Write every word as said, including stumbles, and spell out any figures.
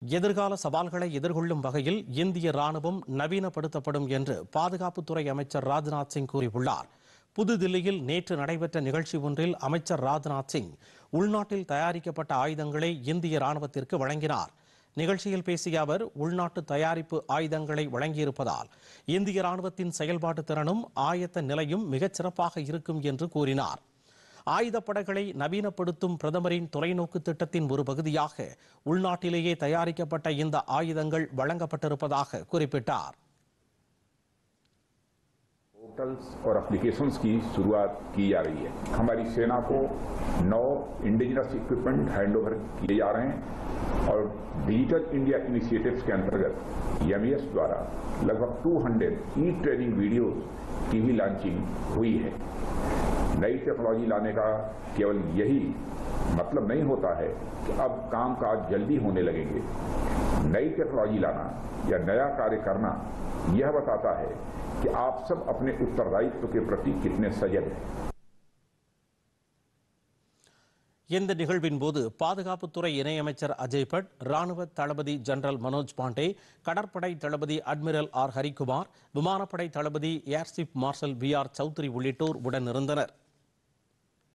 எதிர்கால சவால்களை எதிர்கொள்ளும் வகையில் இந்திய ராணுவம் நவீனப்படுத்தப்படும் என்று பாதுகாப்புத்துறை அமைச்சர் ராஜ்நாத் சிங் கூறியுள்ளார். புதுதில்லியில் நேற்று நடைபெற்ற நிகழ்ச்சி ஒன்றில் அமைச்சர் ராஜ்நாத் சிங் உள்நாட்டில் தயாரிக்கப்பட்ட ஆயுதங்களை இந்திய ராணுவத்திற்கு வழங்கினார். நிகழ்ச்சியில் பேசிய அவர், உள்நாட்டு தயாரிப்பு ஆயுதங்களை வழங்கியிருப்பதால் இந்திய ராணுவத்தின் செயல்பாட்டு திறனும் ஆயத்த நிலையும் மிகச் சிறப்பாக இருக்கும் என்று கூறினார். ஆயுதப்படைகளை நவீனப்படுத்தும் பிரதமரின் தொலைநோக்கு திட்டத்தின் ஒரு பகுதியாக உள்நாட்டிலேயே தயாரிக்கப்பட்ட இந்த ஆயுதங்கள் வழங்கப்பட்டிருப்பதாக குறிப்பிட்டார். पोर्टल्स और एप्लीकेशंस की शुरुआत की जा रही है. हमारी सेना को नौ इंडिजिनस इक्विपमेंट हैंडओवर किए जा रहे हैं और डिजिटल इंडिया इनिशिएटिव्स के अंतर्गत एमईएस द्वारा लगभग दो सौ ई ट्रेनिंग वीडियोस की भी लॉन्चिंग हुई है. नई टेक्नोलॉजी लाने का केवल यही मतलब नहीं होता है कि अब काम काज जल्दी होने लगेंगे. नई टेक्नोलॉजी लाना या नया कार्य करना यह बताता है कि आप सब अपने उत्तरदायित्व के प्रति कितने सजग हैं. இந்த நிகழ்வின் போது பாதுகாப்புத்துறை இணையமைச்சர் அஜய் பட், ராணுவ தளபதி ஜெனரல் மனோஜ் பாண்டே, கடற்படை தளபதி அட்மிரல் ஆர் ஹரிகுமார், விமானப்படை தளபதி air chief marshal V R Chaudhari உள்ளிட்டோர் உடனிருந்தனர்.